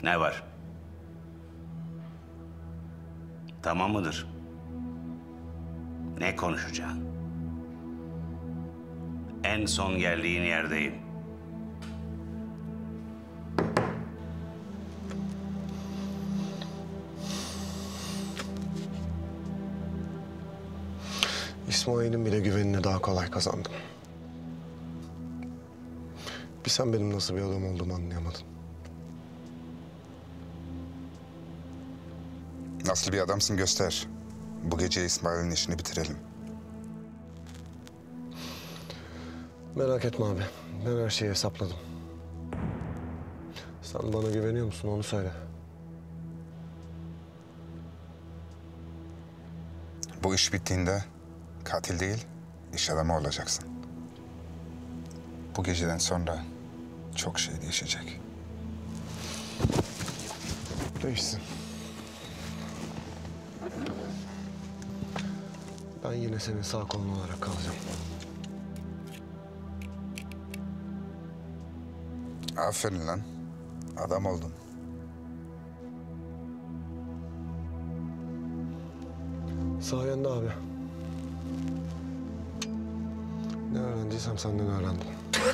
Ne var? Tamam mıdır? Ne konuşacaksın? En son geldiğin yerdeyim. İsmail'in bile güvenini daha kolay kazandım. Bir sen benim nasıl bir adam olduğumu anlayamadın. Nasıl bir adamsın göster. Bu gece İsmail'in işini bitirelim. Merak etme abi. Ben her şeyi hesapladım. Sen bana güveniyor musun onu söyle. Bu iş bittiğinde katil değil, iş adamı olacaksın. Bu geceden sonra çok şey değişecek. Değişsin. Ben yine senin sağ kolun olarak kalacağım. Aferin lan. Adam oldun. Sayende abi. Ne öğrendiysem senden öğrendim.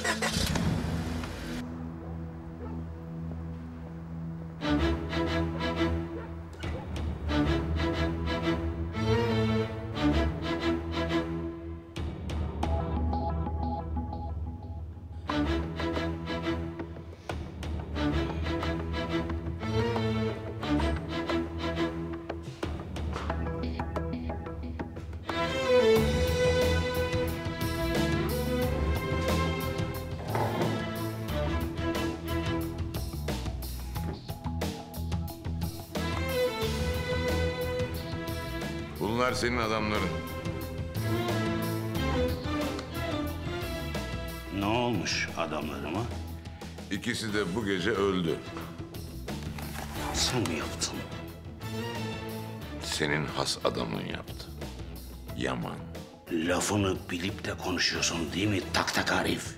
Bunlar senin adamların. Ne olmuş adamlarıma? İkisi de bu gece öldü. Sen mi yaptın? Senin has adamın yaptı. Yaman. Lafını bilip de konuşuyorsun değil mi tak tak Arif?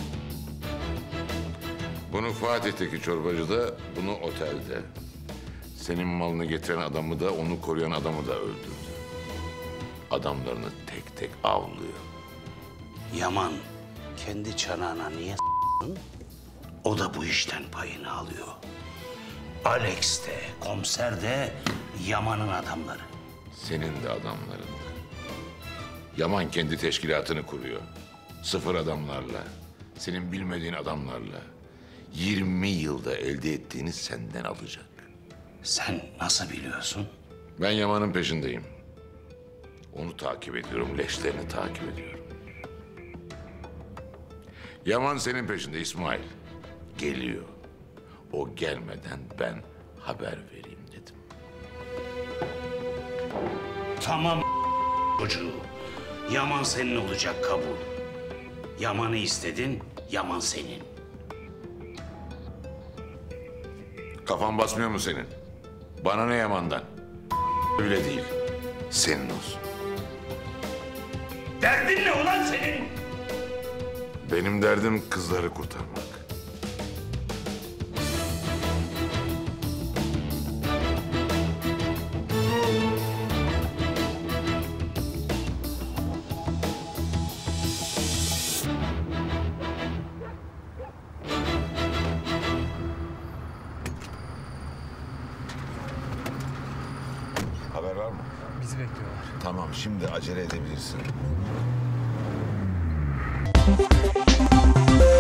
Bunu Fatih'teki çorbacıda, bunu otelde. Senin malını getiren adamı da, onu koruyan adamı da öldürdü. Adamlarını tek tek avlıyor. Yaman kendi çanağına niye s***ın? O da bu işten payını alıyor. Alex de, komiser de Yaman'ın adamları. Senin de adamların da. Yaman kendi teşkilatını kuruyor. Sıfır adamlarla, senin bilmediğin adamlarla 20 yılda elde ettiğini senden alacak. Sen nasıl biliyorsun? Ben Yaman'ın peşindeyim. Onu takip ediyorum, leşlerini takip ediyorum. Yaman senin peşinde İsmail. Geliyor. O gelmeden ben haber vereyim dedim. Tamam çocuğu. Yaman senin olacak kabul. Yaman'ı istedin, Yaman senin. Kafan basmıyor mu senin? Bana ne Yaman'dan? Öyle değil. Senin olsun. Derdin ne ulan senin? Benim derdim kızları kurtarmak. Haber var mı? Bizi bekliyorlar. Tamam, şimdi acele edebilirsin.